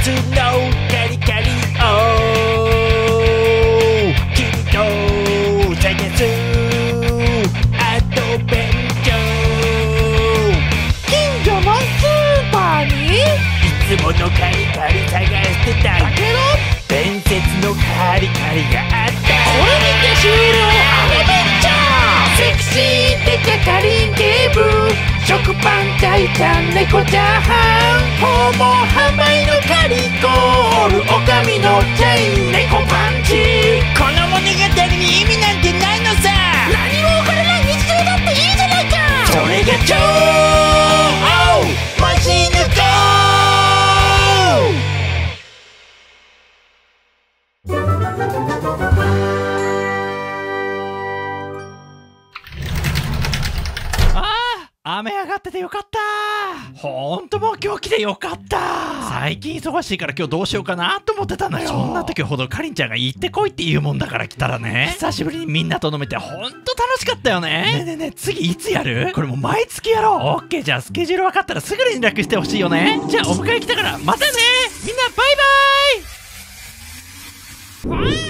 スのカリカリを君と探すアドベンチャー。 近所のスーパーにいつものカリカリ探してただけど伝説のカリカリがあった。 これにて終了アドベンチャー。 セクシーデカカリン警部、食パンタイタン猫チャーハン、ホモハマイのカリコール、オカミのチェイン猫パンチ。この物語に意味なんてないのさ。 何も分からない日常だっていいじゃないか。 それが超マシヌゴ雨上がっててよかった。ほんともう今日来てよかった。最近忙しいから今日どうしようかなと思ってたのよ。そんな時ほどかりんちゃんが行ってこいって言うもんだから来たらね、久しぶりにみんなと飲めてほんと楽しかったよね。ねえねえねえ、次いつやる？これもう毎月やろう。オッケー、じゃあスケジュール分かったらすぐ連絡してほしいよね。じゃあお迎え来たからまたね。みんなバイバイ。